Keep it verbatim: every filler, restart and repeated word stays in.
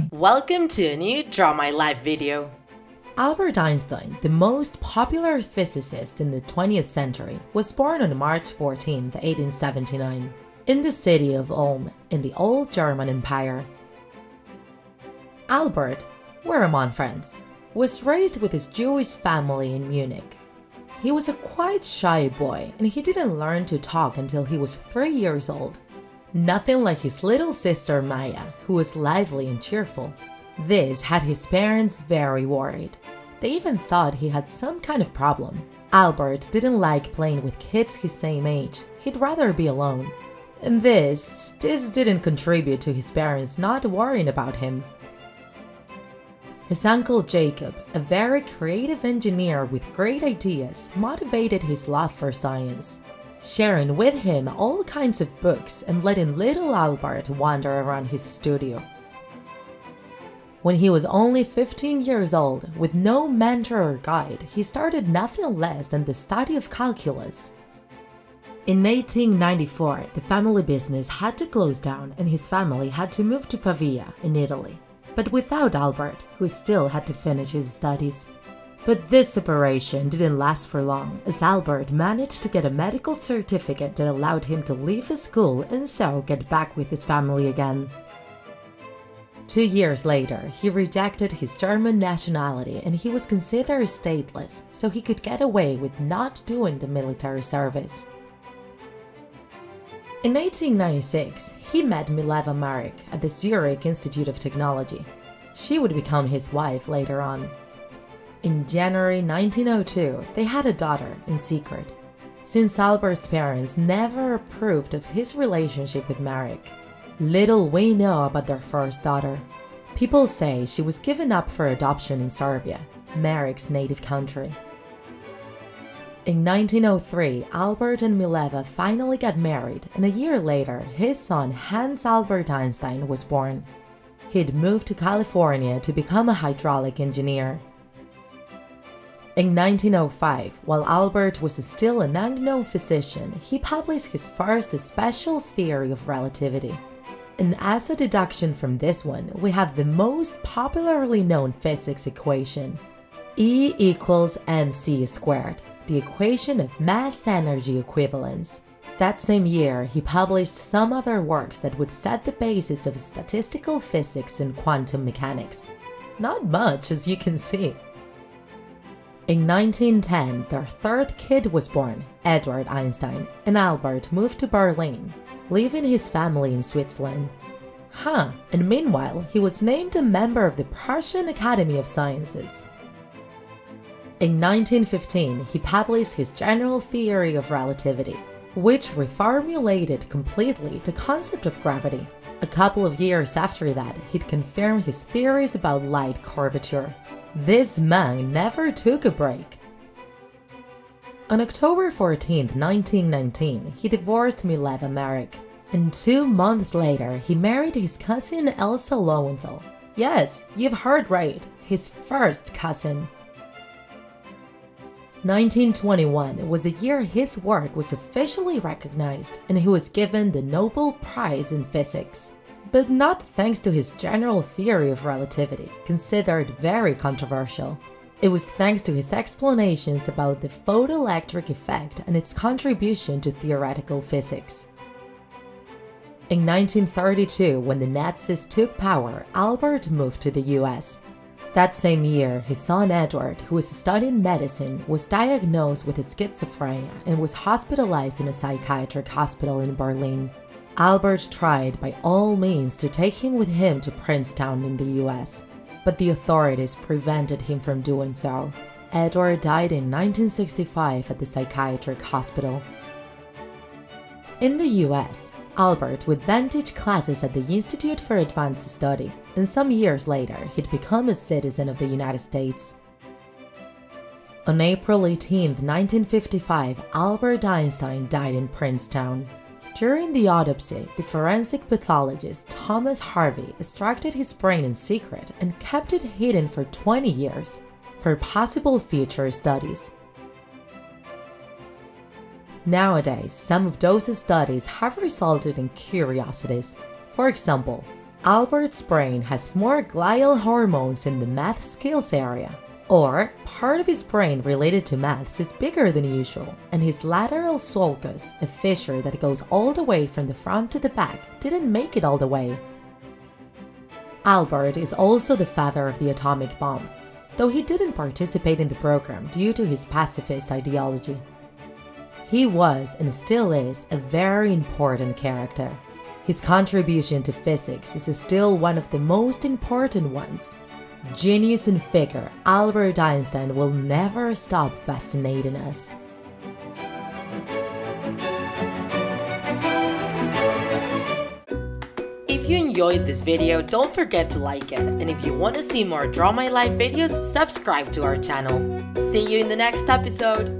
Welcome to a new Draw My Life video. Albert Einstein, the most popular physicist in the twentieth century, was born on March fourteenth, eighteen seventy-nine, in the city of Ulm, in the old German Empire. Albert, we're among friends, was raised with his Jewish family in Munich. He was a quite shy boy, and he didn't learn to talk until he was three years old. Nothing like his little sister Maya, who was lively and cheerful. This had his parents very worried. They even thought he had some kind of problem. Albert didn't like playing with kids his same age. He'd rather be alone. And this, this didn't contribute to his parents not worrying about him. His uncle Jacob, a very creative engineer with great ideas, motivated his love for science, sharing with him all kinds of books and letting little Albert wander around his studio. When he was only fifteen years old, with no mentor or guide, he started nothing less than the study of calculus. In eighteen ninety-four, the family business had to close down and his family had to move to Pavia in Italy, but without Albert, who still had to finish his studies. But this separation didn't last for long, as Albert managed to get a medical certificate that allowed him to leave his school and so get back with his family again. Two years later, he rejected his German nationality and he was considered stateless, so he could get away with not doing the military service. In eighteen ninety-six, he met Mileva Marek at the Zurich Institute of Technology. She would become his wife later on. In January nineteen oh two, they had a daughter in secret, since Albert's parents never approved of his relationship with Marek. Little we know about their first daughter. People say she was given up for adoption in Serbia, Marek's native country. In nineteen oh three, Albert and Mileva finally got married, and a year later, his son Hans Albert Einstein was born. He'd moved to California to become a hydraulic engineer. In nineteen oh five, while Albert was still an unknown physician, he published his first special theory of relativity. And as a deduction from this one, we have the most popularly known physics equation, E equals mc squared, the equation of mass-energy equivalence. That same year, he published some other works that would set the basis of statistical physics and quantum mechanics. Not much, as you can see. In nineteen ten, their third kid was born, Edward Einstein, and Albert moved to Berlin, leaving his family in Switzerland. Huh, and meanwhile, he was named a member of the Prussian Academy of Sciences. In nineteen fifteen, he published his general theory of relativity, which reformulated completely the concept of gravity. A couple of years after that, he'd confirmed his theories about light curvature. This man never took a break. On October fourteenth, nineteen nineteen, he divorced Mileva Marek, and two months later, he married his cousin Elsa Lowenthal. Yes, you've heard right, his first cousin. nineteen twenty-one was the year his work was officially recognized, and he was given the Nobel Prize in Physics. But not thanks to his general theory of relativity, considered very controversial. It was thanks to his explanations about the photoelectric effect and its contribution to theoretical physics. In nineteen thirty-two, when the Nazis took power, Albert moved to the U S. That same year, his son Edward, who was studying medicine, was diagnosed with schizophrenia and was hospitalized in a psychiatric hospital in Berlin. Albert tried by all means to take him with him to Princeton in the U S, but the authorities prevented him from doing so. Edward died in nineteen sixty-five at the psychiatric hospital. In the U S, Albert would then teach classes at the Institute for Advanced Study, and some years later, he'd become a citizen of the United States. On April eighteenth, nineteen fifty-five, Albert Einstein died in Princeton. During the autopsy, the forensic pathologist Thomas Harvey extracted his brain in secret and kept it hidden for twenty years, for possible future studies. Nowadays, some of those studies have resulted in curiosities. For example, Albert's brain has more glial hormones in the math skills area. Or, part of his brain related to maths is bigger than usual, and his lateral sulcus, a fissure that goes all the way from the front to the back, didn't make it all the way. Albert is also the father of the atomic bomb, though he didn't participate in the program due to his pacifist ideology. He was, and still is, a very important character. His contribution to physics is still one of the most important ones. Genius and figure, Albert Einstein will never stop fascinating us. If you enjoyed this video, don't forget to like it, and if you want to see more Draw My Life videos, subscribe to our channel. See you in the next episode!